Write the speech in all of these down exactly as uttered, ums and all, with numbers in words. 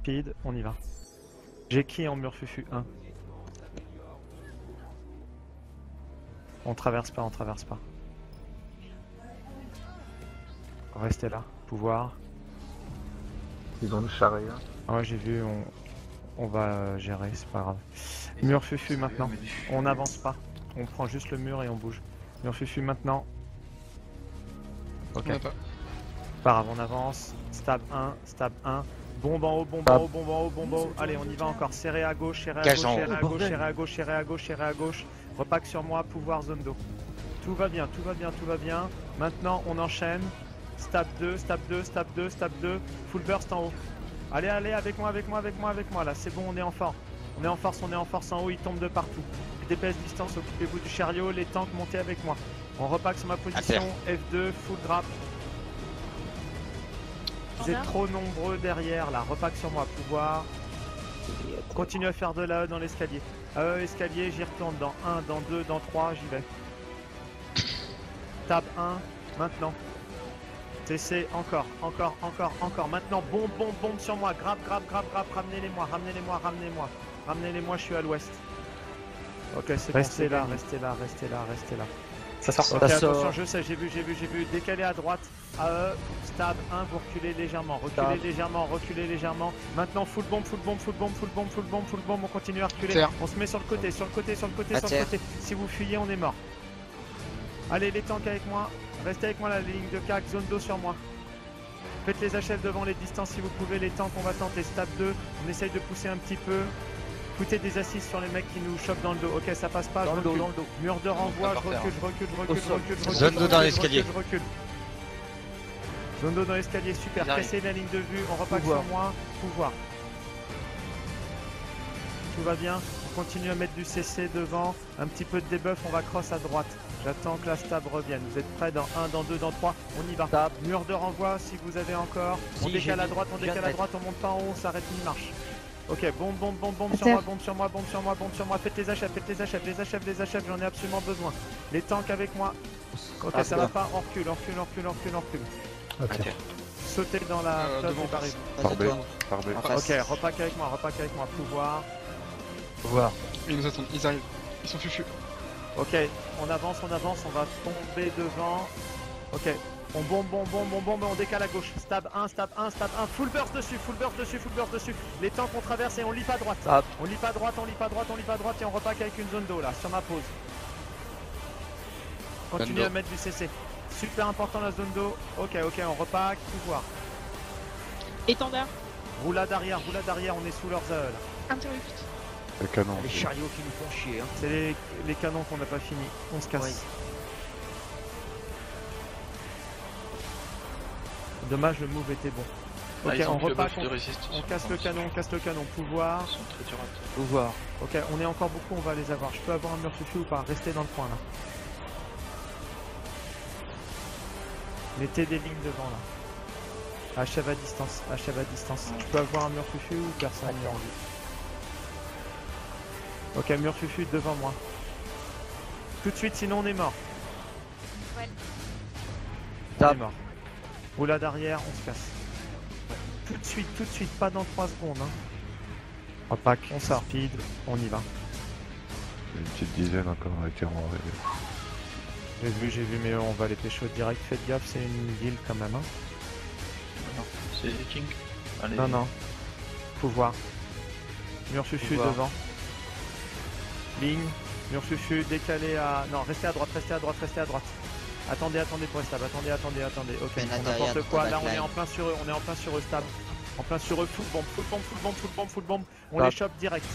speed, on y va. J'ai qui en mur fufu? un. On traverse pas, on traverse pas. Restez là, pouvoir. Ils ont une charrette. Ah ouais, j'ai vu, on, on va gérer, c'est pas grave. Mur fufu maintenant, on n'avance pas. On prend juste le mur et on bouge. Mur fufu maintenant. Ok. On a pas. Pas grave, on avance. Stab un, stab un. Bombe en haut, bombe en haut, bombe en haut, bombe en haut. Allez, on y va encore. Serré à gauche, serré à gauche, Gage en serré à haut. gauche, serré à gauche, serré à gauche, serré à gauche. Repack sur moi, pouvoir zone d'eau. Tout va bien, tout va bien, tout va bien. Maintenant, on enchaîne. Stab deux, stab deux, stab deux, stab deux. Full burst en haut. Allez, allez, avec moi, avec moi, avec moi, avec moi. Là, c'est bon, on est en force. On est en force, on est en force en haut. Ils tombent de partout. D P S distance, occupez-vous du chariot. Les tanks, montez avec moi. On repack sur ma position. F deux, full drap. Vous êtes trop nombreux derrière là, repack sur moi, pouvoir. Continue à faire de la E dans l'escalier. A E, escalier, j'y retourne dans un, dans deux, dans trois, j'y vais. Tab un, maintenant. T C, encore, encore, encore, encore. Maintenant, bombe, bombe, bombe sur moi. Grave, grave, grave, grave, ramenez-les-moi, ramenez-les-moi, ramenez-moi. Ramenez-les-moi, je suis à l'ouest. Ok, c'est bon, restez là, restez là, restez là, restez là. Ça sort, Ok, ça attention, sort. je sais, j'ai vu, j'ai vu, j'ai vu. Décalé à droite. A E, stab un, vous reculez légèrement, reculez Stab. légèrement, reculez légèrement. Maintenant, full bomb, full bomb, full bomb, full bomb, full bomb, full bomb, on continue à reculer. Terre. On se met sur le côté, sur le côté, sur le côté, sur le Terre. côté. Si vous fuyez, on est mort. Allez, les tanks avec moi. Restez avec moi, la ligne de C A C, zone d'eau sur moi. Faites les H F devant les distances si vous pouvez. Les tanks, on va tenter stab deux. On essaye de pousser un petit peu. Foutez des assists sur les mecs qui nous chopent dans le dos. Ok, ça passe pas, Dans je le dos, recule. dans le dos. Mur de renvoi, par je terre. recule, je recule, je recule, je sol. recule, je recule. Zone je d'eau dans recule, l'escalier. Je recule. Zone d'eau dans l'escalier, super. Ils arrivent. Cassez la ligne de vue, on repack Pouvoir. sur moi. Pouvoir. Tout va bien. On continue à mettre du C C devant. Un petit peu de debuff, on va cross à droite. J'attends que la stab revienne. Vous êtes prêts dans un, dans deux, dans trois. On y va. Stab. Mur de renvoi si vous avez encore. On Si, décale j'ai à mis. droite, on Je viens de décale à mettre. droite, on monte pas en haut, on s'arrête une marche. Ok, bombe, bombe, bombe, bombe À sur terre. moi, bombe sur moi, bombe sur moi, bombe sur moi. Faites les achèves, faites les achèves, les achèves, les achèves, j'en ai absolument besoin. Les tanks avec moi. Ok, Ah, ça va pas, on recule, on recule, on recule, on recule, on recule. Ok. Sautez dans la Euh, flotte devant, des barils. Face à B. toi. Par B. En face. Ok, repack avec moi, repack avec moi, pouvoir. Pouvoir. Ils nous attendent, ils arrivent. Ils sont fufu. Ok, on avance, on avance, on va tomber devant. Ok, on bombe, bombe, bombe, bombe, bombe, on décale à gauche. Stab un, stab un, stab un, full burst dessus, full burst dessus, full burst dessus. Les tanks on traverse et on lit pas à droite. Stab. On lit pas à droite, on lit pas à droite, on lit pas à droite et on repack avec une zone d'eau là, sur ma pause. Continue d'eau. à mettre du C C. Super important la zone d'eau. Ok, ok, on repack, pouvoir. Étendard, Roulade arrière, roulade arrière, on est sous leurs A E là. interrupt. Le canon. Les chariots qui nous font chier. Hein. C'est les, les canons qu'on n'a pas fini. On se casse. Oui. Dommage, le move était bon. Ok, Ah, ils ont on plus le repack, buff on, de résistance. on casse le canon, on casse le canon. Pouvoir. Ils sont très durs à tuer. Pouvoir. Ok, on est encore beaucoup, on va les avoir. Je peux avoir un mur fufu ou pas? Restez dans le coin là. Mettez des lignes devant là. Achève à distance, achève à distance. Je peux avoir un mur fufu ou personne n'y a envie? Ok, mur fufu devant moi. Tout de suite, sinon on est mort. Ouais. On Tap. est mort. Roulade arrière, on se casse. Tout de suite, tout de suite, pas dans trois secondes. Hein. Repack, on sort. Speed, on y va. Une petite dizaine encore avec un arrivé. J'ai vu, j'ai vu, mais on va les pécho direct. Faites gaffe, c'est une ville quand même. Hein. Non, c'est les King. Allez. Non, non. Pouvoir. Mur fufu Pouvoir. devant. Ligne. Mur fufu décalé à... Non, restez à droite, restez à droite, restez à droite. Attendez, attendez pour Stab. Attendez, attendez, attendez. Ok, Peine on derrière, n'importe dans quoi. la Là, on est backline. en plein sur eux. On est en plein sur eux, Stab. En plein sur eux. Full bomb, full bomb, full bomb, full bomb, full bomb. On Stab. les chope direct.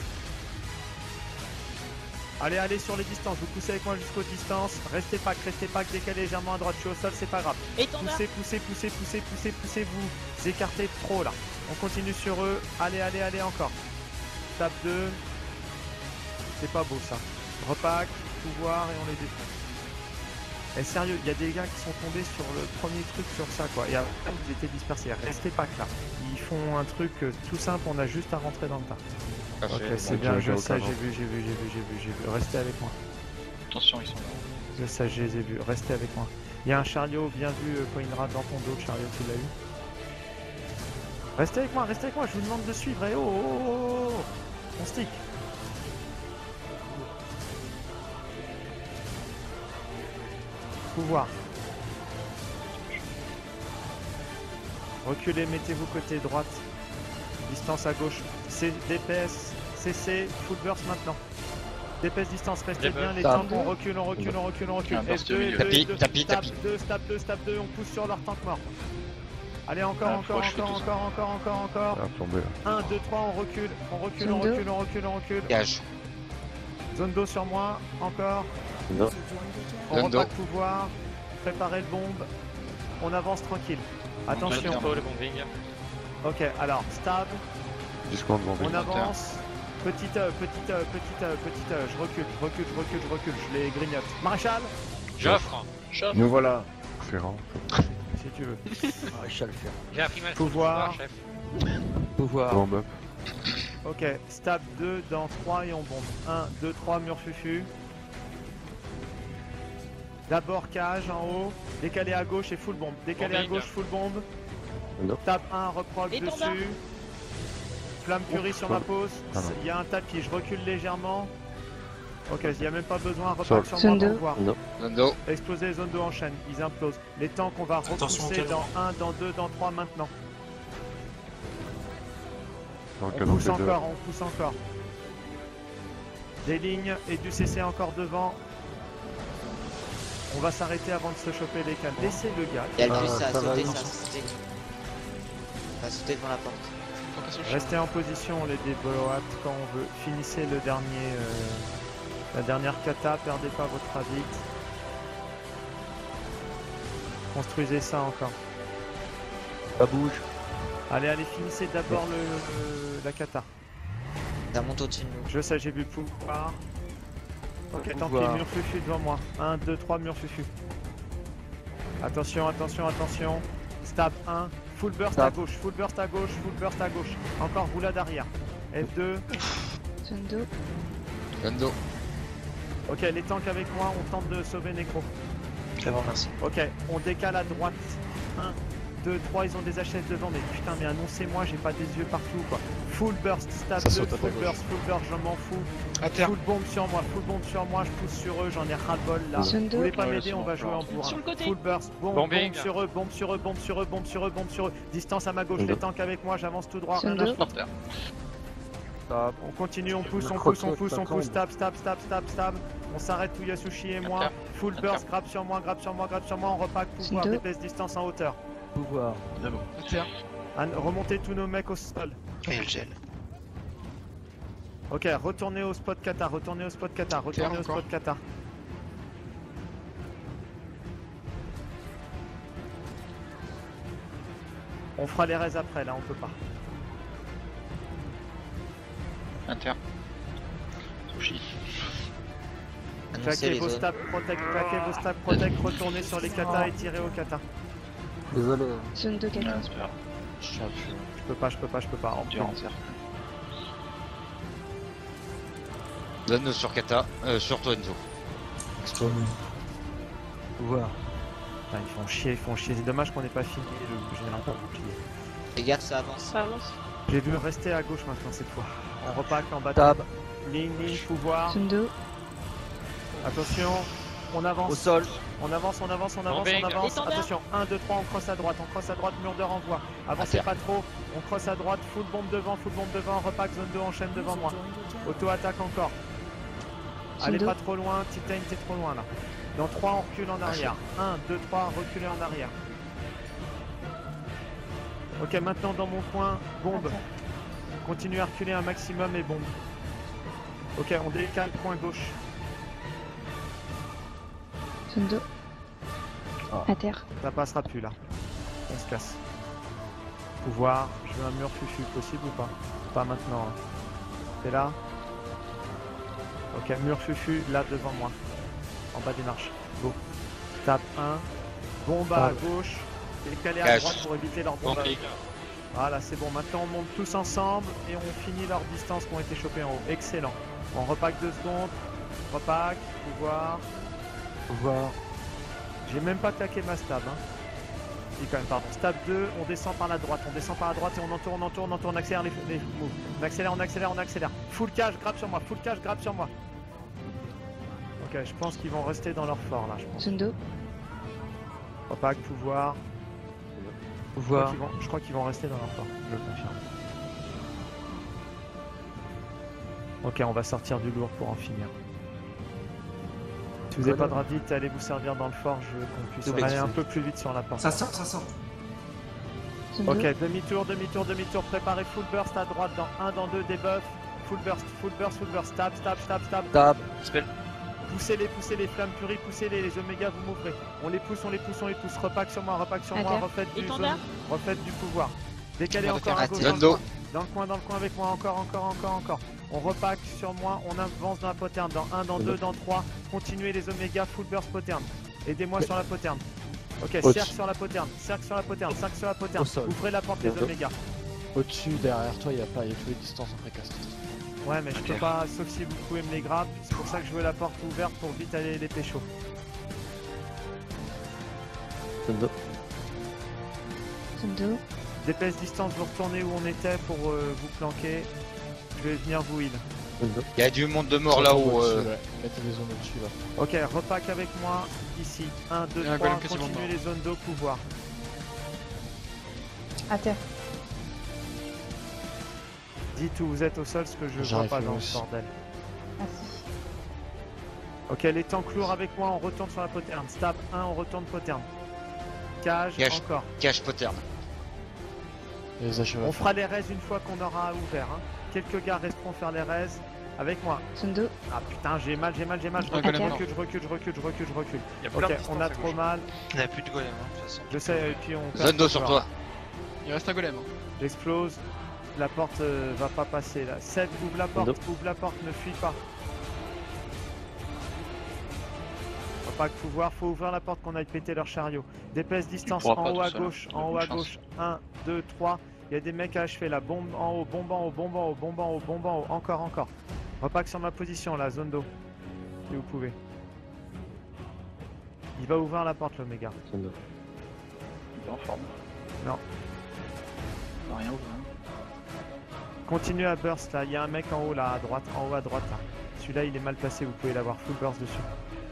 Allez, allez sur les distances. Vous poussez avec moi jusqu'aux distances. Restez pas, restez pas, décalez légèrement à droite. Je suis au sol, c'est pas grave. Étendard, Poussez, poussez, poussez, poussez, poussez, poussez, vous écartez trop là. On continue sur eux. Allez, allez, allez encore. Tape deux. C'est pas beau ça. Repack, pouvoir et on les défonce. Et sérieux, il y a des gars qui sont tombés sur le premier truc sur ça quoi. Et après ils étaient dispersés. Restez pas que là. Ils font un truc euh, tout simple, on a juste à rentrer dans le tas. Ok, c'est bien, je sais, j'ai vu, j'ai vu, j'ai vu, j'ai vu, j'ai vu. Restez avec moi. Attention, ils sont là. Je sais, je les ai vus. Restez avec moi. Il y a un chariot bien vu, euh, Coinrad dans ton dos, le chariot tu l'as eu. Restez avec moi, restez avec moi, je vous demande de suivre. Et oh, oh, oh, oh. On stick. Pouvoir. Reculez, mettez-vous côté droite. Distance à gauche. C D P S, C C, full burst maintenant. D P S distance, restez bien les tanks, on recule, on recule, on recule, on recule. Un burst F deux, au milieu. F deux, Tapis, F deux, tapis, stab tapis. deux, stab deux, stab deux, on pousse sur leur tank mort. Allez, encore, Ah, encore, faut que je fais encore, tout ça. encore, encore, encore, encore. Ah, tombé là. un, deux, trois, on recule, on recule, on Zone deux. recule, on recule, on recule. Gage. Zone d'eau sur moi, encore. Non. On Zone repart d'eau. de pouvoir. Préparez le bombe. On avance tranquille. Attention. le bombing. Ok, alors, stab, dix secondes vont on vite. avance. Petite, euh, petite, euh, petite, euh, petite, euh, je recule, je recule, je recule, je recule, je les grignote. Maréchal, J'offre. Nous voilà. Ferrand. si tu veux. Maréchal faire. J'ai appris ma Pouvoir. chef. Pouvoir. Bomb up. Ok, stab deux dans trois et on bombe. un, deux, trois, mur fufu. D'abord cage en haut, décalé à gauche et full bombe. Décalé à Bombing. gauche, full bombe. Non. Stab un, reproc Étendard. dessus. Flamme furie sur ma pause. Ah non. Il y a un tapis, je recule légèrement. Ok, il n'y a même pas besoin, repack Sol. sur Zone moi pour deux. voir. Non. Nando. Exploser, zone deux enchaîne, ils implosent. Les tanks, on va Attention, repousser canon. dans un, dans deux, dans trois maintenant. Dans le On canon pousse P deux. encore, on pousse encore. Des lignes et du C C encore devant. On va s'arrêter avant de se choper les cannes. Laissez le gars. Il y a le Ah, plus, ça a ça va, sauté, non. ça a sauté. Ça a sauté devant la porte. Restez en position les débloats quand on veut. Finissez le dernier, euh, la dernière kata, perdez pas votre addict. Construisez ça encore. Ça bouge. Allez, allez, finissez d'abord le, le- la kata. Ça monte au-dessus de nous. Je sais, j'ai vu le pouvoir. Ok, tant pis, Pouvoir. mur fufu devant moi. un, deux, trois, mur fufu. Attention, attention, attention. Stab un. Full burst Stab. à gauche, full burst à gauche, full burst à gauche. Encore roulade arrière. F deux. Zone deux. Nando. Ok, les tanks avec moi, on tente de sauver Necro. C'est bon, merci. Ok, on décale à droite. un, deux, trois, ils ont des H S devant, mais putain, mais annoncez-moi, j'ai pas des yeux partout quoi. Full burst, stab Ça deux, saute à ta full gauche. burst, full burst, je m'en fous. À terre. Full bombe sur moi, full bombe sur moi, je pousse sur eux, j'en ai ras-le-bol là. Zone Vous deux. voulez pas Ouais, m'aider, c'est on bon, va jouer en bourrin. Sur le côté. Full burst, bombe, Bombing. bombe sur eux, bombe sur eux, bombe sur eux, bombe sur eux, bombe sur eux. Distance à ma gauche, Zone les deux. tanks avec moi, j'avance tout droit. Zone rien à deux. foutre. Par terre. Stop. On continue, on pousse, Le on pousse, on crosshair, pousse, ça on pousse, tombe. stab, stab, stab, stab, stab. On s'arrête tout Yasushi et moi. Attaque. Full Attaque. burst, grappe sur moi, grappe sur moi, grappe sur moi, on repack, pouvoir, Deux. D P S distance en hauteur. Pouvoir. D'abord. Ah, remontez tous nos mecs au sol. Il y a le gel. Ok, retournez au spot kata, retournez au spot kata, retournez au encore. spot kata. On fera les raises après, là on peut pas. Inter. Sushi. Annoncez Claquez les vos zones. stabs protect, claquez vos stabs protect, retournez sur les katas et tirez au kata. Désolé. Zone deux, Ah, quelqu'un. c'est pas grave. Je peux pas, je peux pas, je peux pas. Dur en cercle. Donne sur Kata. Euh, sur toi Enzo. Pouvoir. Putain, ils font chier, ils font chier. C'est dommage qu'on n'ait pas fini le général par bouclier. Les gars, ça avance. Ça avance. J'ai vu rester à gauche maintenant cette fois. On repack en bas. Tab. Ligne, ligne, pouvoir. Zone deux. Attention, on avance. Au sol. On avance, on avance, on avance, Bombing. on avance. Étendard. Attention, un, deux, trois, on crosse à droite, on crosse à droite, mur de renvoi. Avancez À terre. pas trop, on crosse à droite, full bombe devant, full bombe devant, repack, zone deux, enchaîne devant moi. Auto-attaque encore. Zone Allez deux. pas trop loin, Titan, t'es trop loin là. Dans trois, on recule en arrière. un, deux, trois, reculez en arrière. Ok, maintenant dans mon coin, bombe. Continuez à reculer un maximum et bombe. Ok, on décale, coin gauche. Zone deux. Ah. À terre. Ça passera plus là. On se casse. Pouvoir, je veux un mur fufu, possible ou pas? Pas maintenant. Hein. T'es là? Ok, mur fufu, là devant moi. En bas des marches. Go. Tape un. Bombe à gauche. Décalé à Cache. droite pour éviter leur bombe. Bombing. Voilà, c'est bon. Maintenant on monte tous ensemble et on finit leurs distances qui ont été chopées en haut. Excellent. On repack deux secondes. Repack. Pouvoir. Pouvoir. J'ai même pas claqué ma stab. Hein. Si quand même, pardon. Stab deux, on descend par la droite, on descend par la droite et on entoure, on entoure, on entoure, on accélère les, les moves. On accélère, on accélère, on accélère. Full cash, grab sur moi, full cash, grab sur moi. Ok, je pense qu'ils vont rester dans leur fort là, je pense. Zone deux. Repack, pouvoir. Je crois Pouvoir. qu'ils vont, je crois qu'ils vont rester dans leur fort, je le confirme. Ok, on va sortir du lourd pour en finir. Si vous n'avez pas de radite, allez vous servir dans le fort, je veux qu'on puisse Double aller X. un peu plus vite sur la porte. Ça sort, ça sort. Zone Ok, deux. demi-tour, demi-tour, demi-tour, préparez full burst à droite dans un, dans deux, debuff. Full burst, full burst, full burst, stab, stab, stab, stab. Tab. Spell. Poussez-les, poussez les flammes furies, poussez-les, les omégas, vous m'ouvrez. On les pousse, on les pousse, on les pousse. Repack sur moi, repack sur moi, Inter. refaites du Étendard. zone, refaites du pouvoir. Décalez On va encore faire à gauche. rater. Dans le, Zone coin. dans le coin, dans le coin avec moi, encore, encore, encore, encore. On repack sur moi, on avance dans la poterne, dans un, dans deux, dans trois. Continuez les omégas, full burst poterne. Aidez-moi sur la poterne. Ok, Au-dessus. cercle sur la poterne, cercle sur la poterne, cercle sur la poterne. Au sol. Ouvrez la porte des Bientôt. omégas. Au-dessus, derrière toi, il n'y a pas, il y a toutes les distances en précast. Ouais, mais je peux pas, sauf si vous pouvez me les grab. C'est pour ça que je veux la porte ouverte pour vite aller les pécho. Zone deux. Zone deux. D'épaisse distance, vous retournez où on était pour euh, vous planquer. Je vais venir vous heal. Zone deux. Il y a du monde de mort là-haut. euh. Ouais. Mettez des zones au-dessus là. Ok, repack avec moi ici. un, deux, Il y a un trois, golem quasiment continuez mort. les zones d'eau, pouvoir. À terre. Dites où vous êtes au sol, ce que je vois J'arrive pas dans aussi. ce bordel. Assis. Ok, les tanks lourds avec moi, on retourne sur la poterne. Stab un, on retourne poterne. Cage, Cage. encore. Cache poterne. Et les achevés. On fera les raises une fois qu'on aura ouvert. Hein. Quelques gars resteront faire les raises avec moi. Zone deux. Ah putain, j'ai mal, j'ai mal, j'ai mal. Je Un recule, golem je recule, je recule, je recule, je recule, je recule. Il y a Ok, on a trop mal. Il n'y a plus de golem, hein, de toute façon. Je sais, et puis on. Zone d'eau sur toi. Il reste un golem. hein. J'explose. La porte euh, va pas passer là. Seth, ouvre la porte, Nope. ouvre la porte, ne fuis pas. Faut pas que pouvoir, faut ouvrir la porte qu'on aille péter leur chariot. D'épaisse distance pourras en pas haut tout à seul, gauche, il a en haut aucune à chance. gauche. un, deux, trois. Il y a des mecs à achever là. Bombe en haut, bombe en haut, bombe en haut, bombe en haut, bombe en haut. Encore, encore. Repack sur ma position là, zone d'eau. Si vous pouvez. Il va ouvrir la porte le méga. Zone deux. Il est en forme. Non. Il a rien ouvert. hein. Continue à burst là, il y a un mec en haut là, à droite, en haut à droite là. Celui-là il est mal placé, vous pouvez l'avoir full burst dessus.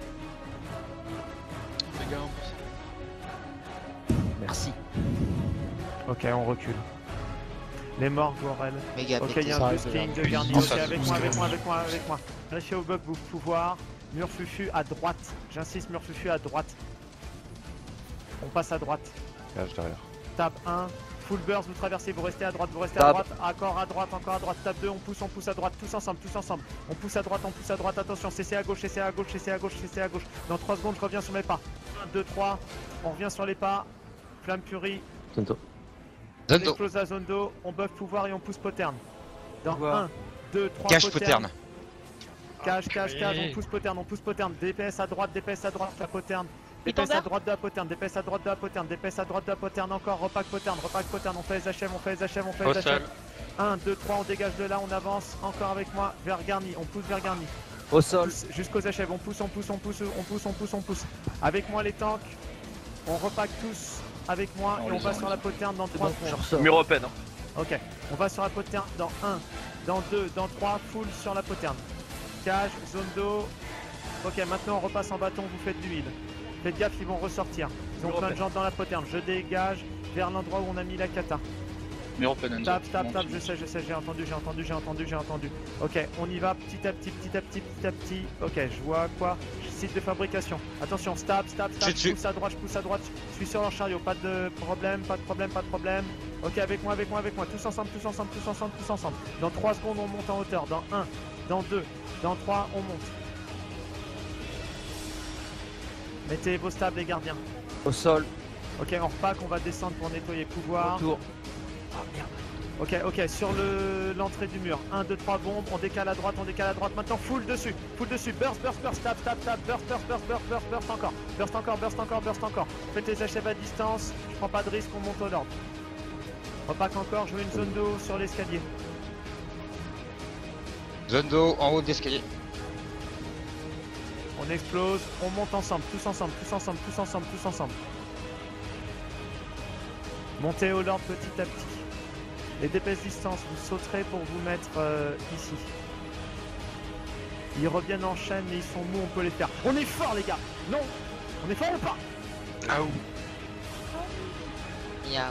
Fais gaffe en plus. Merci. Ok, on recule. Les morts, Gorel. Méga Ok, il y pété. a Ça un arrive, boosting ça de garni. Oh, Ok, ça fait avec boost moi, quand avec moi, même. avec moi, avec moi. Vérifiez au bug, vous pouvoir. Mur fufu à droite. J'insiste, mur fufu à droite. On passe à droite. Cage derrière. Tab un. Full burst, vous traversez, vous restez à droite, vous restez à Tab. droite. Encore à droite, encore à droite. Tab deux, on pousse, on pousse à droite. Tous ensemble, tous ensemble. On pousse à droite, on pousse à droite. Attention, C C à gauche, C C à gauche, C C à gauche, C C à gauche. Dans trois secondes, je reviens sur mes pas. un, deux, trois. On revient sur les pas. Flamme furie. Zone deux. On Zone d'eau. explose la zone d'eau, on buff pouvoir et on pousse poterne. Dans Pouvoir. un, deux, trois, Cache poterne. Cache, cache, cache, on pousse poterne, on pousse poterne. D P S à droite, D P S à droite, la poterne. D P S à Étendard. droite de la poterne, D P S à droite de la poterne, D P S à droite de la poterne encore, repack poterne, repack poterne, on fait les H M, on fait les H M, on fait Au les H sol. M. un, deux, trois, on dégage de là, on avance, encore avec moi, vers Garni, on pousse vers Garni. Au sol. Pousse Jusqu'aux H M, on pousse, on pousse, on pousse, on pousse, on pousse, on pousse. Avec moi les tanks, on repack tous avec moi On et on les va a, sur on la les a. poterne dans trois Je secondes. ressors. Mur open. Hein. Ok, on va sur la poterne dans un, dans deux, dans trois, full sur la poterne. Cage, zone d'eau. Ok, maintenant on repasse en bâton, vous faites du heal. Faites gaffe, ils vont ressortir. Ils ont Mur plein de open. gens dans la poterne. Je dégage vers l'endroit où on a mis la kata. Mur open. Enzo. Tap, tap, Monte. tap, je sais, je sais, j'ai entendu, j'ai entendu, j'ai entendu, j'ai entendu. Ok, on y va petit à petit, petit à petit, petit à petit. Ok, je vois quoi. Site de fabrication. Attention, stab, stab, stab, Je je dessus. pousse à droite, je pousse à droite. Je suis sur leur chariot, pas de problème, pas de problème, pas de problème. Ok, avec moi, avec moi, avec moi. Tous ensemble, tous ensemble, tous ensemble, tous ensemble. Dans trois secondes, on monte en hauteur. Dans un, dans deux, dans trois, on monte. Mettez vos stabs, les gardiens. Au sol. Ok, on repack, on va descendre pour nettoyer pouvoir. Retour. Ok, ok, sur le l'entrée du mur. un, deux, trois bombes, on décale à droite, on décale à droite. Maintenant, full dessus, full dessus. Burst, burst, burst, tap, tap, tap, burst, burst, burst, burst, burst, burst encore. Burst encore, burst encore, burst encore. Faites les achèves à distance, je prends pas de risque, on monte au nord. Repack encore, je veux une zone d'eau sur l'escalier. Zone d'eau en haut de l'escalier. On explose, on monte ensemble, tous ensemble, tous ensemble, tous ensemble, tous ensemble. Montez au lord petit à petit. Les d'épaisse distance, vous sauterez pour vous mettre euh, ici. Ils reviennent en chaîne, mais ils sont mous, on peut les faire. On est fort les gars. Non. On est fort ou pas? Ah ou Miaou.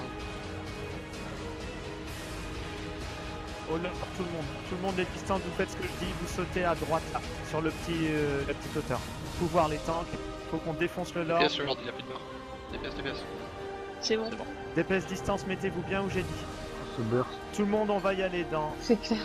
Au lord, tout le monde. Tout le monde les distances, vous faites ce que je dis, vous sautez à droite là, sur le petit, euh, la petite hauteur. Pouvoir les tanks, faut qu'on défonce le lord. D P S le Lord, il a plus de barre. D P S, D P S. C'est bon. C'est bon. D'épaisse distance, mettez-vous bien où j'ai dit. Ce burst. Tout le monde, on va y aller dans C'est clair.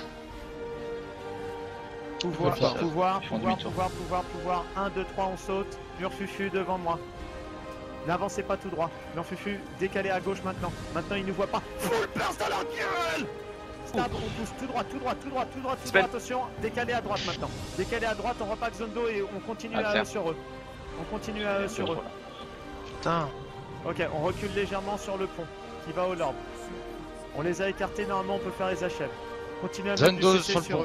pouvoir, Ils font- pouvoir, ils font pouvoir, demi-tour. pouvoir, pouvoir, pouvoir. un, deux, trois, on saute. Mur fufu devant moi. N'avancez pas tout droit. Mur fufu, décalé à gauche maintenant. Maintenant, il ne voit pas. Full burst dans leur gueule. Stab, on pousse tout droit, tout droit, tout droit, tout droit, tout droit. Attention, décalé à droite maintenant. Décalé à droite, on repack zone d'eau et on continue Ah, à eux clair. sur eux. On continue à eux sur eux. putain. Ok, on recule légèrement sur le pont qui va au lord. On les a écartés, normalement on peut faire les achèves. Continuez à Zone mettre deux du C C sur le sur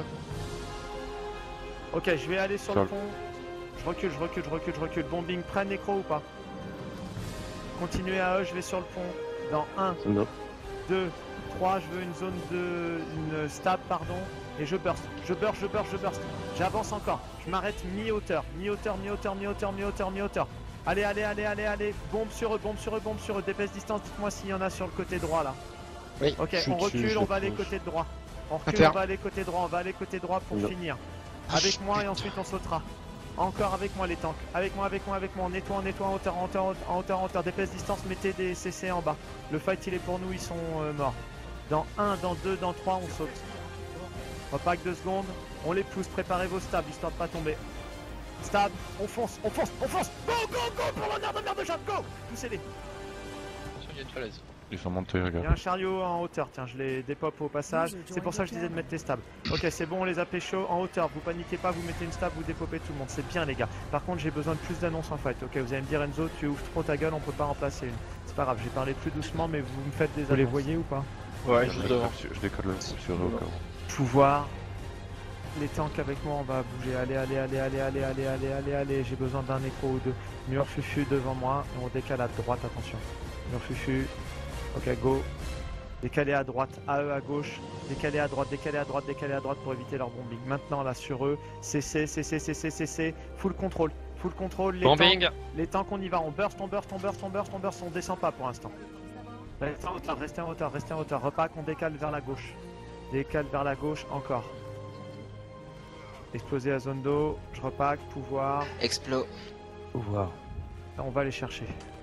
pont. eux. Ok, je vais aller sur Sur le le- pont. Je recule, je recule, je recule, je recule. Bombing, prenne nécro ou pas? Continuez à eux, je vais sur le pont. Dans un, Zondo. deux, trois, je veux une zone de... une stab, pardon. Et je burst, je burst, je burst, je burst. J'avance encore. Je m'arrête mi-hauteur, mi-hauteur, mi-hauteur, mi-hauteur, mi-hauteur, mi-hauteur. Allez, allez, allez, allez, allez. Bombe sur eux, bombe sur eux, bombe sur eux. D'épaisse distance, dites-moi s'il y en a sur le côté droit là. Oui. Ok, Je suis on dessus, recule, je on les va aller touche. côté droit. On recule, Inter. on va aller côté droit, on va aller côté droit pour Non. finir. Avec moi et ensuite on sautera. Encore avec moi les tanks. Avec moi, avec moi, avec moi. On nettoie, on nettoie en hauteur, en hauteur, en hauteur, en hauteur. D'épaisse distance, mettez des C C en bas. Le fight il est pour nous, ils sont euh, morts. Dans un, dans deux, dans trois, on saute. Repack deux secondes. On les pousse, préparez vos stabs histoire de pas tomber. Stab, on fonce, on fonce, on fonce. Go, go, go pour l'honneur de merde de Jade, go. Poussez-les. Attention, il y a une falaise. Ils sont montés, Il y a un regarde. chariot en hauteur, tiens, je les dépop au passage. C'est pour ça que je disais de mettre les stabs. Ok, c'est bon, on les a pécho en hauteur. Vous paniquez pas, vous mettez une stab, vous dépopez tout le monde. C'est bien, les gars. Par contre, j'ai besoin de plus d'annonces en fight. Ok, vous allez me dire, Enzo, tu ouvres trop ta gueule, on peut pas en placer une. C'est pas grave, j'ai parlé plus doucement, mais vous me faites des annonces. Vous les voyez ou pas? Ouais, Je juste décolle devant. sur- je décolle le- sur eux au cas où. Pouvoir. Les tanks avec moi, on va bouger. Allez, allez, allez, allez, allez, allez, allez, allez, allez. J'ai besoin d'un écho ou deux. Mur fufu devant moi. Et on décale à droite, attention. Mur fufu. Ok, go. Décalé à droite, à eux à gauche. Décalé à droite, décalé à droite, décalé à droite pour éviter leur bombing. Maintenant, là, sur eux. C C, C C, C C, C C. Full contrôle. Full contrôle. Les Bombing. tanks, les tanks, on y va. On burst, on burst, on burst, on burst, on burst. On descend pas pour l'instant. Restez en hauteur, restez en hauteur, restez en hauteur. Repack, on décale vers la gauche. Décale vers la gauche, encore. Exploser à zone d'eau, je repack, pouvoir. Explo. Pouvoir. Là, on va les chercher.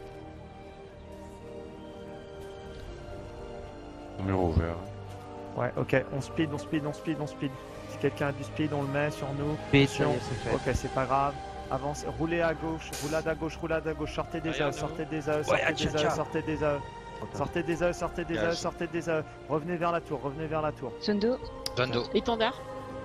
Mur ouvert. Ouais, ok, on speed, on speed, on speed, on speed. Si quelqu'un a du speed, on le met sur nous. Speed, ça y Attention. est, c'est fait. Ok, c'est pas grave. Avancez, roulez à gauche, roulade à gauche, roulade à gauche, sortez des A E, Derrière nous. sortez des A E, sortez des A E, sortez des A E, sortez des A E, sortez des A E, Gage. sortez des A E. Revenez vers la tour, revenez vers la tour. Zondo. Zone d'eau. Étendard.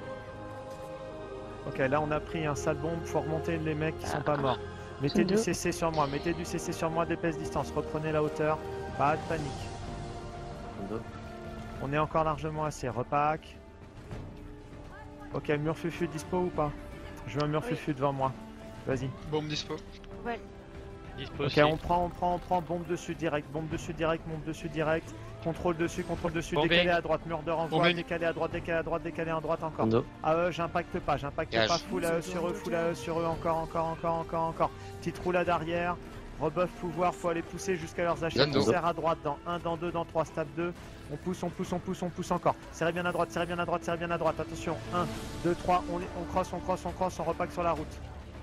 Ok, là on a pris un sale bombe, faut remonter les mecs qui sont pas morts. Mettez du Zondo. C C sur moi, mettez du C C sur moi d'épaisse distance, reprenez la hauteur, pas de panique. Zondo. On est encore largement assez, repack. Ok, mur fufu dispo ou pas? Je veux un mur Oui. fufu devant moi. Vas-y. Bombe dispo. Ouais. Dispo Ok, aussi. on prend, on prend, on prend, bombe dessus direct, bombe dessus direct, bombe dessus direct. Contrôle dessus, contrôle dessus, Bombing. décalé à droite, mur de renvoi, Bombing. décalé à droite, décalé à droite, décalé à droite encore. Zondo. Ah eux, j'impacte pas, j'impacte Gage. pas, full à eux sur eux, full à eux sur eux, encore, encore, encore, encore, encore. Petite roulade arrière, rebuff pouvoir, faut aller pousser jusqu'à leurs achats. Zone On d'eau. serre à droite dans un, dans deux, dans trois, stab deux. On pousse, on pousse, on pousse, on pousse encore. Serrez bien à droite, serrez bien à droite, serrez bien à droite. Attention, un, deux, trois, on, les- on cross, on cross, on cross, on repack sur la route.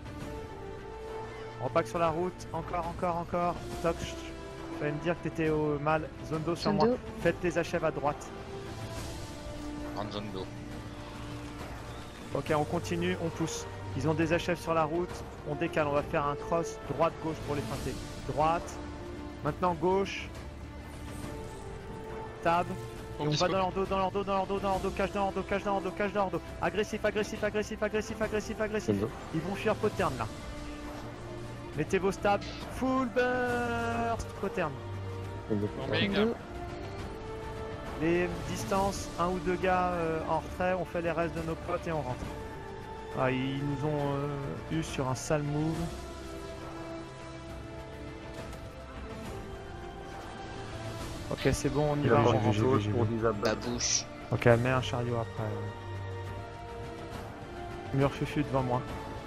On repack sur la route, encore, encore, encore. Toc, tu vas me dire que t'étais au mal. Zone d'eau sur moi. Zondo. Faites les achèves à droite. Grande zone d'eau. Ok, on continue, on pousse. Ils ont des achèves sur la route, on décale, on va faire un cross droite-gauche pour les feinter. Droite, maintenant gauche, tab, et Bombe on dispo. va dans leur dos, dans leur dos, dans leur dos, dans leur dos, cache dans leur dos, cache dans leur dos, cache dans leur dos. Agressif, agressif, agressif, agressif, agressif, agressif. Zondo. Ils vont fuir poterne là. Mettez vos stabs, full burst, poterne. Zondo. Bombing. Zondo. Les distances, un ou deux gars euh, en retrait, on fait les restes de nos potes et on rentre. Ah, ils nous ont euh, eu sur un sale move. Ok, c'est bon, on y Il va. va on- avoir j'ai grand vu, chose j'ai pour vu. dix à La bouche. Ok, mets un chariot après. ouais. Mur fufu devant moi.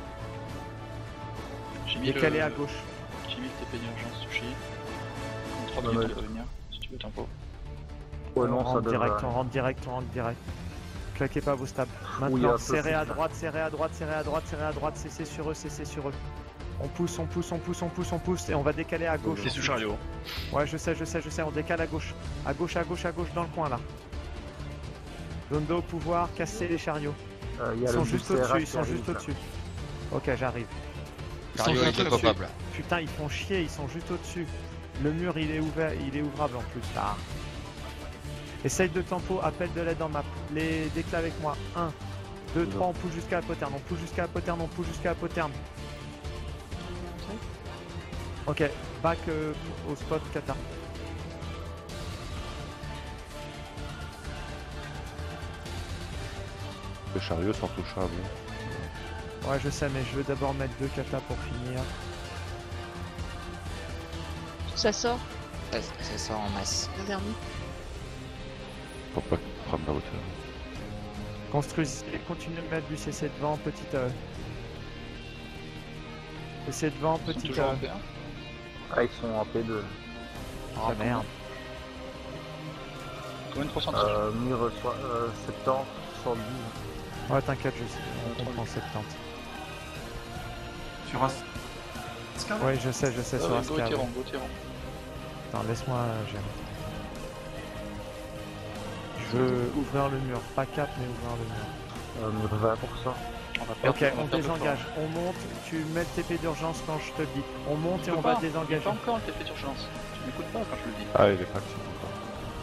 J'ai mis Décalé le... à gauche. J'ai mis le T P d'urgence touché. trois Ouais, minutes ouais. de venir, si tu veux tempo. Ouais, on non, ça rentre devrait direct, aller. on rentre direct, on rentre direct. Claquez pas vos stabs. Oui, Maintenant, un peu, serrez c'est à ça. droite, serrez à droite, serrez à droite, serrez à droite, cessez sur eux, cessez sur eux. On pousse, on pousse, on pousse, on pousse, on pousse et on va décaler à gauche. C'est sous chariot. Ouais, je sais, je sais, je sais, on décale à gauche. À gauche, à gauche, à gauche dans le coin là. Zondo au pouvoir, casser les chariots. Euh, il y Ils a sont le juste B C R H au-dessus, ils qui sont arrive, juste là. au-dessus. Ok, j'arrive. Chariot est décoppable. Putain, ils font chier, ils sont juste au-dessus. Le mur, il est ouvert, il est ouvrable en plus. Ah. Essaye de tempo, appel de l'aide en map. Les déclats avec moi. un, deux, trois, on pousse jusqu'à la poterne, on pousse jusqu'à la poterne, on pousse jusqu'à la poterne. Ok, back euh, au spot Kata. Les chariots sont touchables. Ouais, je sais, mais je veux d'abord mettre deux Kata pour finir. Ça sort, Ça, ça sort en masse. le vernis. Pour pas qu'ils prennent la hauteur. Construisez, continuez de mettre du C C devant, petite. Euh... C C devant, Ils sont petite. toujours Euh... en P un. Ah, ils sont en P deux. Oh merde. Combien de pourcentage Euh, mur soit, euh, soixante-dix, soixante-dix. Ouais, t'inquiète, je sais, on comprend soixante-dix. Sur un. Ouais, je sais, je sais, Ah sur ouais, Ascar. Go tyran, go tyran. Attends, laisse-moi euh, gérer. Je veux ouvrir le mur, pas cap, mais ouvrir le mur. Euh, mur vingt pour cent. On va perdre. Ok, va on perdre le désengage, on monte, tu mets le T P d'urgence quand je te le dis. On monte et Tu on peux va pas, désengager. Pas encore le T P d'urgence. Tu m'écoutes pas quand je le dis. Ah, il est pas actif encore.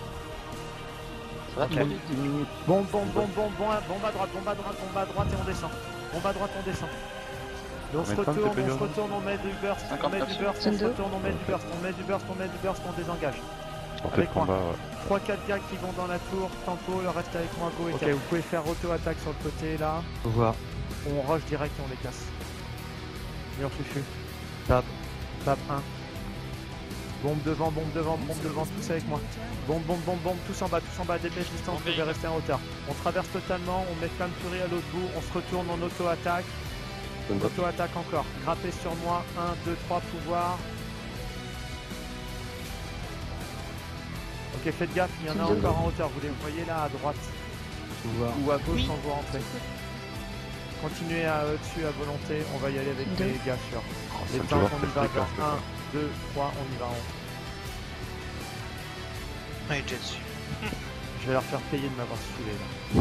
Ok. dix minutes. Bon, bon, bon, bon, bon, bombe à droite, bombe à droite, bombe à droite et on descend. Bombe à droite, on descend. Et on se Combien de temps le retourne, T P on se d'urgence retourne, on met du burst, on met du burst, on se cinquante-neuf. retourne, on met du burst, on met du burst, on met du burst, on désengage. Portée de Avec moi. combat, ouais. trois quatre gars qui vont dans la tour, tempo, le reste avec moi, go et ok, vous pouvez faire auto-attaque sur le côté là. Au revoir. On rush direct et on les casse. Mur fufu. Tab. Tab un. Bombe devant, bombe devant, bombe devant, tous avec moi. Bombe, bombe, bombe, bombe, tous en bas, tous en bas, dépêche, distance, vous devez rester en hauteur. On traverse totalement, on met flamme furie à l'autre bout, on se retourne en auto-attaque. Auto-attaque encore. Grappez sur moi, un, deux, trois, pouvoir. Ok, faites gaffe, il y en a encore en hauteur, vous les voyez là à droite Pouvoir. ou à gauche Oui. quand vous rentrez. Continuez à euh, dessus à volonté, on va y aller avec Deux. les gars sur Oh, les ça me tanks, fait on y va voir dans un, deux, trois, on y va en. Ah, il est déjà dessus. Je vais leur faire payer de m'avoir saoulé là.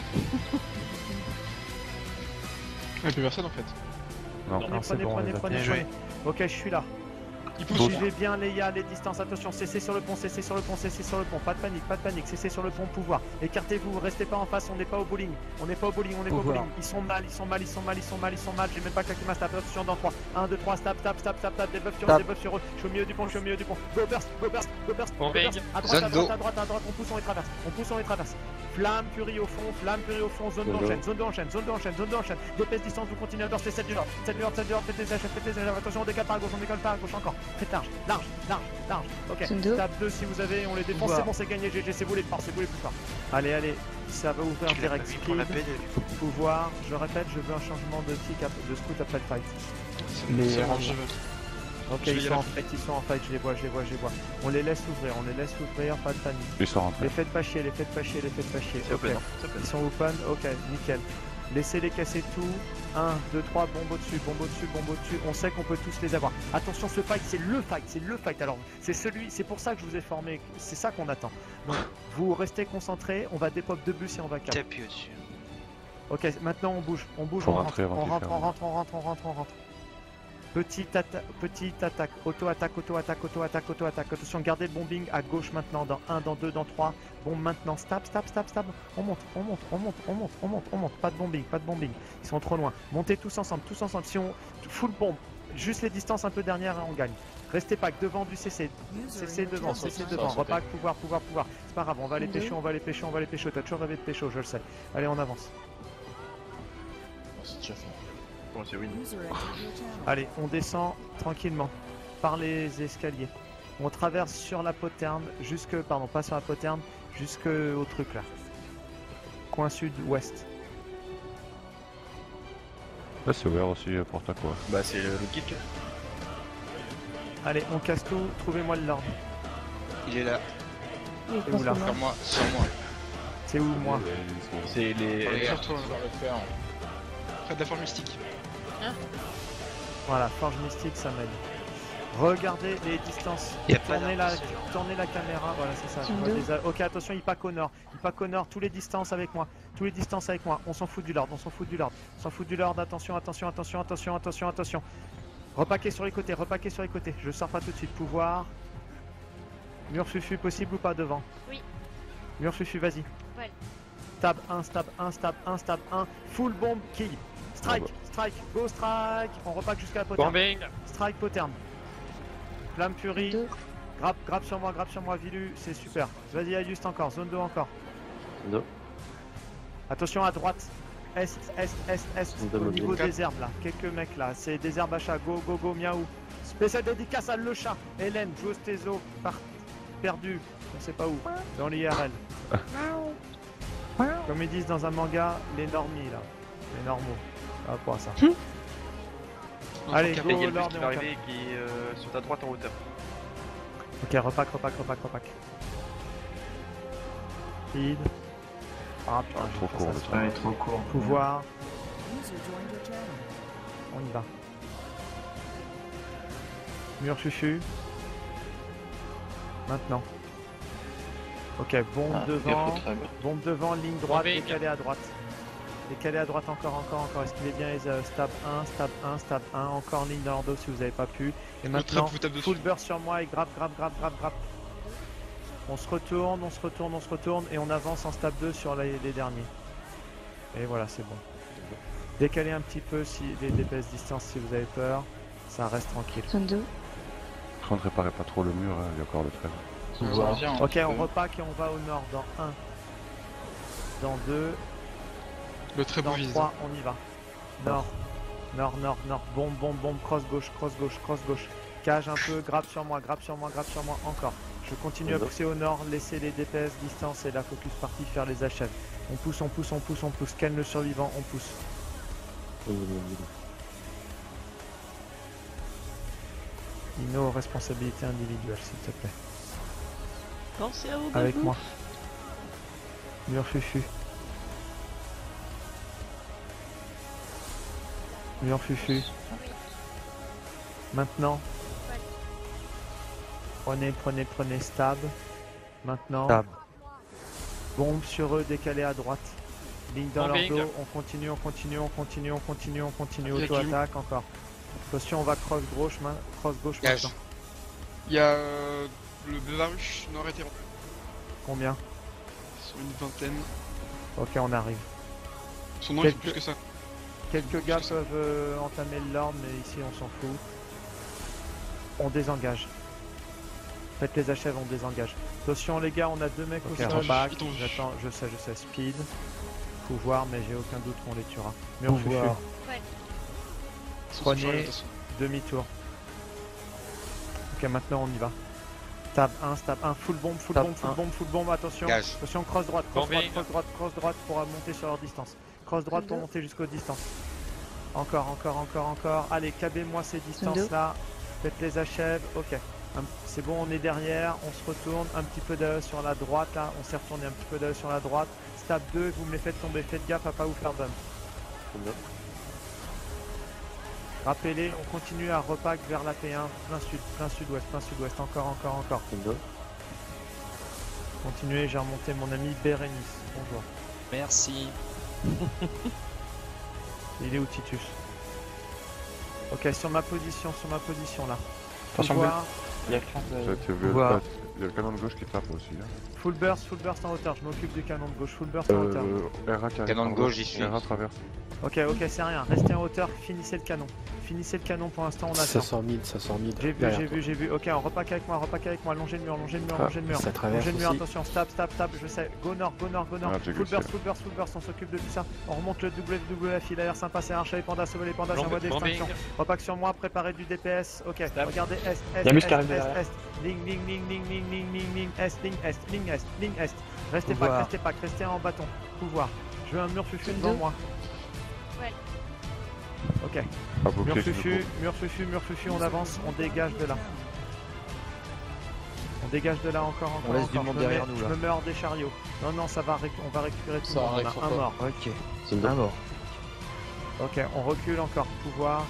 Il n'y a plus personne en fait. Non, Prenez, non, c'est prenez, bon, on prenez, les a prenez, Bien prenez. joué. Ok, je suis là. Il pousse. Suivez bien les gars, les distances, attention, cessez sur le pont, cessez sur le pont, cessez sur le pont, pas de panique, pas de panique, cessez sur le pont, pouvoir. Écartez-vous, restez pas en face, on n'est pas au bowling, on n'est pas au bowling, on n'est pas au Pouvoir. bowling. Ils sont mal, ils sont mal, ils sont mal, ils sont mal, ils sont mal, j'ai même pas claqué ma stab, attention dans trois, un, deux, trois, stab, stab, stab, stab, stab, debuff sur eux, Stab. debuff sur eux, je suis au milieu du pont, je suis au milieu du pont, go burst, go burst, go burst, On go burst. baigne. À droite, à Zone droite, d'eau. à droite, à droite, on pousse, on les traverse, on pousse, on les traverse. Flamme, furie au fond, flamme, furie au fond, zone Zone d'enchaîne, d'eau. zone d'enchaîne, zone d'enchaîne, zone d'enchaîne, dépêche distance, vous continuez à burst, c'est sept du nord, sept du nord, sept du nord, faites des achats, faites des achats, attention, on décale par à gauche, on décale par à gauche encore, faites large, large, large, large, ok, Zone deux. tape deux si vous avez, on les défonce, Pouvoir. c'est bon, c'est gagné, G G, c'est vous les forts, c'est vous les plus forts. Allez, allez, ça va ouvrir Tu l'as pas direct mis pour la speed, paix de- pouvoir, je répète, je veux un changement de tic, ap- de scout après le fight. Les Les rangs. rangs. Ok, Je vais ils y sont aller. en fight, ils sont en fight, je les vois, je les vois, je les vois. On les laisse ouvrir, on les laisse ouvrir, pas de panique. Ils sont rentrés. Les faites pas chier, les faites pas chier, les faites pas chier. C'est Ok, open, hein, c'est open. ils sont open, ok, nickel. Laissez-les casser tout. un, deux, trois, bombe au-dessus, bombe au-dessus, bombe au-dessus. On sait qu'on peut tous les avoir. Attention, ce fight, c'est le fight, c'est le fight. Alors, c'est celui, c'est pour ça que je vous ai formé. C'est ça qu'on attend. Donc, vous restez concentrés. On va dépop deux bus et on va cap. T'appuies au-dessus. Ok, maintenant on bouge, on bouge, Faut on rentre, rentrer avant on qu'il rentre, on ferme. rentre, on rentre, on rentre, on rentre. Petite attaque, petite attaque, auto-attaque, auto-attaque, auto-attaque, auto-attaque. Attention, gardez le bombing à gauche maintenant, dans un, dans deux, dans trois. Bombe maintenant, stab, stab, stab, stab. On monte, on monte, on monte, on monte, on monte, on monte. Pas de bombing, pas de bombing. Ils sont trop loin. Montez tous ensemble, tous ensemble. Si on full bombe, juste les distances un peu dernières, on gagne. Restez pas que devant du C C. C C devant, C C devant. Repack, pouvoir, pouvoir, pouvoir. C'est pas grave, on va les pécho, on va les pécho, on va les pécho. T'as toujours rêvé de pécho, je le sais. Allez, on avance. Bon, c'est déjà fait. Bon, c'est win. Allez, on descend tranquillement par les escaliers. On traverse sur la poterne, jusque, pardon, pas sur la poterne, jusque au truc là. Coin sud-ouest. Là c'est ouvert aussi, n'importe quoi. Bah c'est le, le kick. Allez, on casse tout, trouvez-moi le lord. Il est là. Il est Et où là pas Sur moi, sur moi. C'est où moi? C'est les... Regarde. Sur toi, on va le faire. Près de la forme mystique. Voilà, forge mystique, ça m'aide. Regardez les distances. Y a pas Tournez la, d'arbre, c'est tournez la caméra, voilà c'est ça. je Sur vois deux. des a- Ok, attention, il pack au nord. Il pack au nord, tous les distances avec moi. Tous les distances avec moi. On s'en fout du lord, on s'en fout du lord. On s'en fout du lord, attention, attention, attention, attention, attention, attention. Repaquez sur les côtés, repaquez sur les côtés. Je sors pas tout de suite. Pouvoir. Mur fufu possible ou pas devant? Oui. Mur fufu, vas-y. Ouais. Stab un, stab un, stab un, stab un. Full bomb, kill. Strike, strike, go strike. On repack jusqu'à la poterne. Bombing. Strike poterne. Flamme furie. deux. Grappe, grappe sur moi, grappe sur moi, Vilu, c'est super. Vas-y, Ajuste encore, zone deux encore. deux. Attention à droite. Est, est, est, est, Zone deux, au niveau mobile. des herbes là. Quelques mecs là, c'est des herbes à chat. Go, go, go, miaou. Spécial dédicace à Le Chat. Hélène, joueuse Tezo, par... perdu. On sait pas où. Dans l'I R L. Comme ils disent dans un manga, les normies là. Les normaux. Par rapport à ça. Allez, Encore go, Et il y a le Lord, bus qui et va on arriver qui est euh, sur ta droite en hauteur. Ok, repack, repack, repack, repack. Speed. Ah putain, Ah, j'ai trop fait court, ça le sur- truc. Ouais, trop court. Pouvoir. On y va. Mur fufu. Maintenant. Ok, bombe Ah, devant. gaffe au trab. Bombe devant, ligne droite, Bombing. décalé à droite. Décalé à droite encore, encore, encore. Est-ce qu'il est bien euh, Stab un, stab un, stab un. Encore en ligne dans leur dos si vous n'avez pas pu. Et maintenant, trap vous tape dessus. full burst sur moi et grappe, grappe, grappe, grappe, grappe. On se retourne, on se retourne, on se retourne et on avance en stab deux sur les, les derniers. Et voilà, c'est bon. Décalez un petit peu si les D P S distance si vous avez peur. Ça reste tranquille. Zone deux. Par contre, réparez pas trop le mur, hein, il y a encore le trêve. Ça revient, Ok, hein. on repack et on va au nord dans un, dans deux, Le très beau dans vise. trois, on y va. Nord, nord, nord, nord, bombe, bombe, bombe, cross gauche, cross gauche, cross gauche. Cage un peu, grappe sur moi, grappe sur moi, grappe sur moi, encore. Je continue à pousser au nord, laisser les D P S distance et la focus partie faire les achèves. On pousse, on pousse, on pousse, on pousse. Ken le survivant, on pousse. Ino, responsabilité individuelle, s'il te plaît. Pensez à vous. Avec moi. Mur fufu. Mur fufu. Maintenant. Prenez, prenez, prenez, stab. Maintenant. Stab. Bombe sur eux, décalé à droite. Ligne dans leur Bombing. dos. On continue, on continue, on continue, on continue, on continue. Il y a Auto-attaque encore. Attention, on va cross gauche, main, cross gauche Gage. maintenant. Il y a euh, le Bevaruche nord et Terran. Combien? Sur une vingtaine. Ok, on arrive. Son nom il fait Quelques- plus que ça. Quelques gars peuvent euh, entamer le lord, mais ici on s'en fout. On désengage. Faites les achèves, on désengage. Attention les gars, on a deux mecs Ok, au sol. attends, Back. ils t'ont vu. J'attends, je sais, je sais. Speed. Pouvoir, mais j'ai aucun doute qu'on les tuera. Mur fufu. Pouvoir. Ils sont Prenez. sur Charlotte, attention. Demi-tour. Ok, maintenant on y va. Stab un, stab un, full bomb, full Stab bomb, full un. bomb, full bomb, attention. Gage. Attention, cross droite, cross droite, Bombing. cross droite, cross droite pour monter sur leur distance. Cross droite pour Deux. monter jusqu'aux distances. Encore, encore, encore, encore. Allez, cabez-moi ces distances là. Faites les achèves. Ok. Un- C'est bon, on est derrière. On se retourne. Un petit peu d'œil sur la droite là. On s'est retourné un petit peu d'œil sur la droite. Stab deux, vous me les faites tomber. Faites gaffe à pas vous faire bump. Rappelez, on continue à repack vers la P un. Plein sud, plein sud-ouest, plein sud-ouest. Encore, encore, encore. Continuez, j'ai remonté mon ami Bérénice. Bonjour. Merci. Il est où Titus? Ok, sur ma position, sur ma position là. Attention, Pouvoir, Il y a quinze. Ça, tu veux Pouvoir. pas- Il y a le canon de gauche qui tape aussi. Hein. Full burst, full burst en hauteur, je m'occupe du canon de gauche, full burst en hauteur. Euh, R A qui arrive Canon de par gauche, gauche, j'y suis. R A traverse. Ok, ok, c'est rien, restez en hauteur, finissez le canon. Finissez le canon pour l'instant, on attend. ça sort mid, ça sort mid. J'ai vu, j'ai vu, j'ai vu. Ok, on repack avec moi, repack avec moi, longez le mur, longez le mur, Ah, longez le mur. ça traverse Longez le mur, aussi. attention, stab, stab, stab, je sais. Go nord, go nord, go nord. Ah, j'ai Full glissé. burst, full burst, full burst, on s'occupe de tout ça. On remonte le W W F, il a l'air sympa, c'est archer, les pandas, sauver les pandas, j'envoie d'extinction. Repack sur moi, préparez du D P S. Ok, regardez Est, Est, Yamus Est, qui arrive Est, derrière. Est. Ligne, ligne, ligne, ligne, ligne, ligne, ligne, ligne, Est, ligne, Est, ligne, Est, ligne, Est. Restez pas, Pouvoir. restez pas, restez en bâton. Pouvoir. Je veux un mur fufu Deux. devant moi. Ouais. Ok. Pas bloqué, Mur c'est fufu, le mur fufu, mur fufu, on avance, on dégage de là. On dégage de là encore, encore, On laisse encore. du monde Je me derrière mets- nous, Je là. me mets hors des chariots. Non, non, ça va, réc- on va récupérer tout Ça le monde, arrive on trop a un pas. mort. Ok. C'est Un mort. Ok, on recule encore, pouvoir.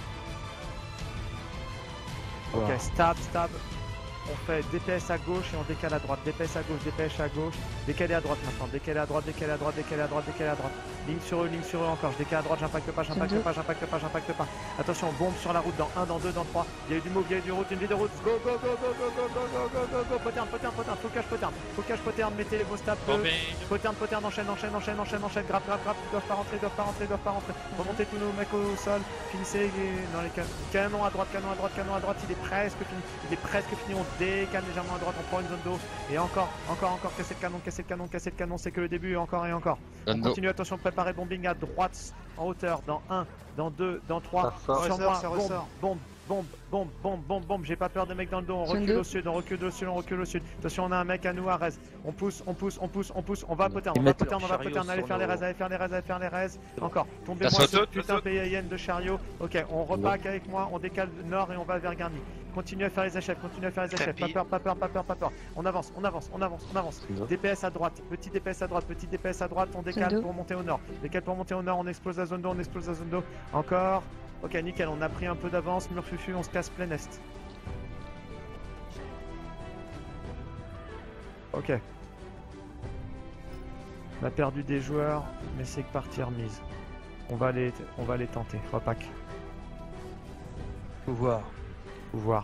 Ok, Pouvoir. stab, stab. On fait D P S à gauche et on décale à droite. D P S à gauche, D P S à gauche. Décalé à droite maintenant. Décalé à droite, décalé à droite, décalé à droite, décalé à droite. Ligne sur eux, ligne sur eux encore. Je décale à droite, j'impacte pas, j'impacte deux. pas, j'impacte pas, j'impacte pas. Attention, bombe sur la route dans un, dans deux, dans trois. Il y a eu du move, il y a eu du route, une vie de route. Go, go, go, go, go, go, go, go, go, go, go. Poterne, poterne, poterne. Focage, poterne. Focage, poterne. Mettez vos stabs. Poterne, poterne, enchaîne, enchaîne, enchaîne, enchaîne, enchaîne. Grappe, grappe, grappe. Ils doivent pas rentrer, ils doivent pas rentrer, ils doivent pas rentrer. Remontez tous nos mecs au sol. Finissez les- dans les canons. Canon à droite, canon à droite, canon à droite. Il est presque fini. Il est presque fini. On décale légèrement à droite. On prend une zone d'eau. Et encore, encore, encore. Casser le canon, casser le canon, casser le canon. C'est que le début. Encore et encore. On Zone d'eau. continue. Attention, préparez bombing à droite. En hauteur. Dans un, dans deux, dans trois. Ça sort. Sur ressort, moi. ça Bombe, ressort. bombe, bombe, bombe, bombe, bombe, bombe. J'ai pas peur des mecs dans le dos. On Zone recule deux. au sud. On recule au sud. On recule au sud. Attention, on a un mec à nous à res. On pousse, on pousse, on pousse, on pousse. On va poterne. Ils On va mettent poterne. On leur va chariot poterne. Allez sur faire les nos- res. Allez faire les res. Allez faire les res. Encore. La Tombez-moi saute, ce la putain saute. P I N de chariot. Ok, on repack avec moi. On décale nord et on va vers Garni. Continuez à faire les achèves. Continuez à faire les achèves. Pas Tapis. peur, pas peur, pas peur, pas peur. On avance, on avance, on avance, on avance. Deux. D P S à droite. Petit D P S à droite. Petit D P S à droite. On décale deux. pour monter au nord. Décale pour monter au nord. On explose la zone d'eau. On explose la zone d'eau. Encore. Ok, nickel. On a pris un peu d'avance. Mur fufu. On se casse plein est. Ok. On a perdu des joueurs, mais c'est que partie remise. On va les, on va les tenter. Repack. Pouvoir. Pouvoir.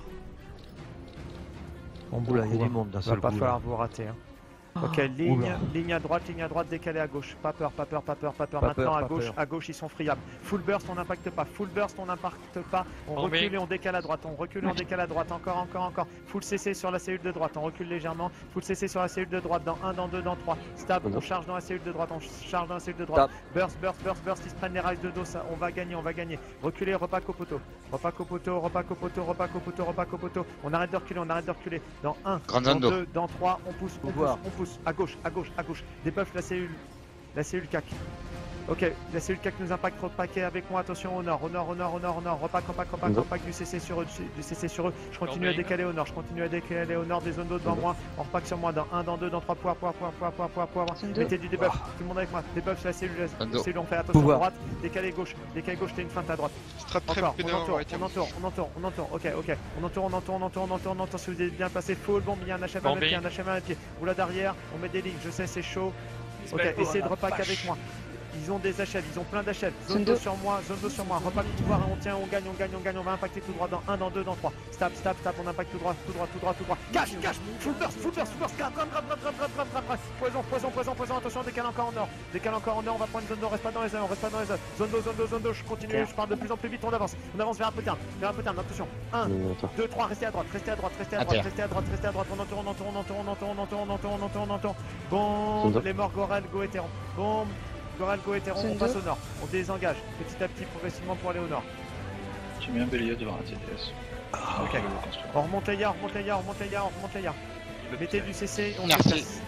On Oula, il y a beaucoup, du hein. monde d'un Va seul pas coup. falloir là. vous rater. Hein. Ah, Ok, ligne, oula. ligne à droite, ligne à droite, décalé à gauche. Pas peur, pas peur, pas peur, pas peur. Pas Maintenant peur, à pas gauche, peur. à gauche ils sont friables. Full burst, on n'impacte pas. Full burst, on n'impacte pas. On recule et on décale à droite. On recule et on décale à droite. Encore, encore, encore. Full C C sur la cellule de droite. On recule légèrement. Full C C sur la cellule de droite. Dans un, dans deux, dans trois. Stab, on charge dans la cellule de droite. On charge dans la cellule de droite. Burst, burst, burst, burst. Ils se prennent les rails de dos. Ça, on va gagner, on va gagner. Reculer, repack au poteau. Repack au poteau, repack au poteau, repack au poteau, repack au poteau. On arrête de reculer, on arrête de reculer. Dans un, Grande dans zone d'eau. deux, dans trois, on pousse, on pousse, Pouvoir. on pousse. À gauche, à gauche, à gauche. Débuff la cellule. La cellule C A C. Ok, la cellule C A C nous impacte, repaquer avec moi, attention au nord, au nord, au nord, au nord, au nord, repack, repack, repack, repack du C C sur eux, du, du C C sur eux, je continue à décaler au nord, je continue à décaler au nord des zones d'eau devant moi, on repack sur moi dans un, dans deux, dans trois, poids, poids, poids, poids, poids, poids, poids, Zone deux. mettez du debuff, tout le monde avec moi, debuff sur la cellule, la Zone deux. cellule, on fait attention Pouvoir. à droite, décaler gauche, décaler gauche, t'es une feinte à droite. Strat très Encore, on pénal, entoure, ouais, tiens. on entoure, on entoure, on entoure, ok, ok, on entoure, on entoure, on entoure, on entoure, on entoure, si vous êtes bien passé, full bombe, il y a un H M à un pied, un H M à un pied, ou là derrière, on met des lignes, je sais c'est chaud, ok, essayez de repack avec moi. Ils ont des achèves, ils ont plein d'achèves. Zone Zone d'eau deux. sur moi, zone d'eau sur moi. Repack tout droit et on tient, on gagne, on gagne, on gagne. On va impacter tout droit dans un, dans deux, dans trois. Stab, stab, stab, on impacte tout droit, tout droit, tout droit, tout droit. Cache, cache, full burst, full burst, full burst. Grave, grave, grave, grave, grave, grave, grave, grave, grave. Poison, poison, poison, poison. Attention, on décale encore en nord. Décale encore en nord, on va prendre une zone d'eau. Reste pas dans les airs, on reste pas dans les airs. Zone d'eau, zone d'eau, zone d'eau. Je continue, je parle de plus en plus vite, on avance. On avance vers un poterne, vers un poterne. Attention. un, deux, trois, restez à droite, restez à droite, restez à À droite, terre. restez à droite, restez à droite. On entoure, on entoure, on entoure, on entoure, on entoure, on entoure, on entoure, on entoure. Bombe, les morts Gorel, go Hétéron. Bombe. Goral, go Hétéron, on Zone passe deux. au nord, on désengage petit à petit progressivement pour aller au nord. J'ai mis un bélier devant un T D S. Ok. Je vais le construire. On remonte les yards, on remonte les yards, on remonte les yards, on remonte les yards. Mettez du C C et on Merci. déplace.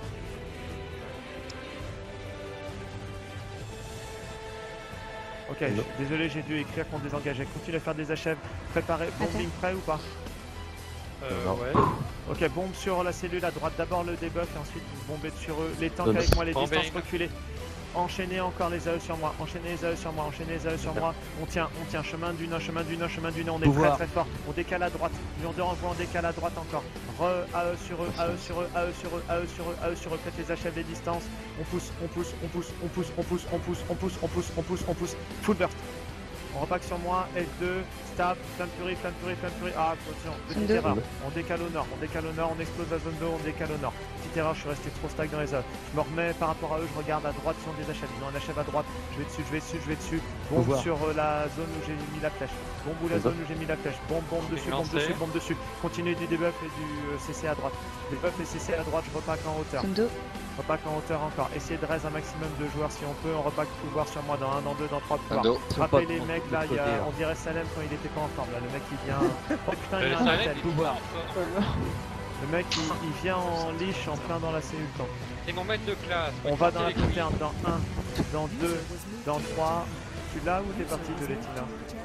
Ok, je- désolé, j'ai dû écrire qu'on désengageait. Continue à faire des achèves. Préparez. Bombing prêt ou pas? Euh, ouais. Ok, bombe sur la cellule à droite. D'abord le debuff et ensuite vous bombez sur eux. Les tanks Donne. avec moi, les Bombing. distances reculées. Enchaînez encore les A E sur moi, enchaînez les A E sur moi, enchaînez les A E sur moi. On tient, on tient, chemin du nord, chemin du nord, chemin du nord. On est Pouvoir. très très fort. On décale à droite. Lion de renvoi, on décale à droite encore. Re A E sur eux, A E sur eux, A E sur eux, A E sur eux, A E sur eux. Faites les achèves, les distances. On pousse, on pousse, on pousse, on pousse, on pousse, on pousse, on pousse, on pousse, on pousse, on pousse. Full burst. On repack sur moi, F deux, stab, flamme furie, flamme furie, flamme furie. Ah, attention, petite deux. erreur. On décale au nord, on décale au nord, on explose la zone deux, on décale au nord. Petite erreur, je suis resté trop stack dans les œufs. Je me remets par rapport à eux, je regarde à droite si on des achève. Ils ont un achève à droite, je vais dessus, je vais dessus, je vais dessus. Bombe Pouvoir. sur euh, la zone où j'ai mis la flèche. Bombe ou la Pouvoir. zone où j'ai mis la flèche. Bombe, bombe dessus, bombe lancé. dessus, bombe dessus. Continue du debuff et du euh, C C à droite. Debuff et C C à droite, je repack en hauteur. Zone deux. Repack en hauteur encore. Essayez de raise un maximum de joueurs si on peut. On repack pouvoir sur moi dans un, dans deux, dans trois pouvoirs. Ando. Rappelez les mecs là, il y a, on dirait Salem quand il était pas en forme là. Le mec il vient. Oh putain, il y a un hôtel. Le mec il, il vient en liche en plein dans la cellule. Temps. C'est mon maître de classe. On va dans la poterne dans un, dans deux, dans trois. Tu l'as ou t'es parti de l'Etina?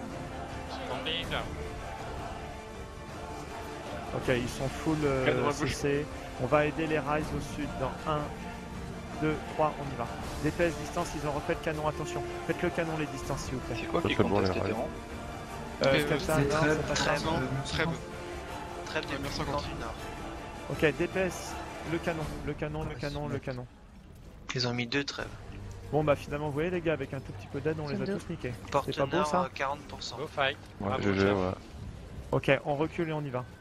Ok, ils sont full euh, C C. On va aider les Rise au sud dans un, deux, trois, on y va. D P S distance, ils ont refait le canon, attention. Faites le canon les distances s'il vous plaît. C'est quoi Ça qui fait bon, conteste les les rails. terrains Euh, Euh, comme ça, c'est non, très- c'est pas très ça. bon. Trêve. Trêve des neuf cent mille cinquante. du Nord. Ok, D P S, le canon, le canon, le canon, le canon. Ils ont mis deux trêves. Bon bah finalement vous voyez les gars, avec un tout petit peu d'aide on les a Deux. tous niqués. Porte C'est pas beau Nord ça? euh, quarante pour cent. Go fight. Ouais, Bravo, G G, chef. ouais. Ok, on recule et on y va.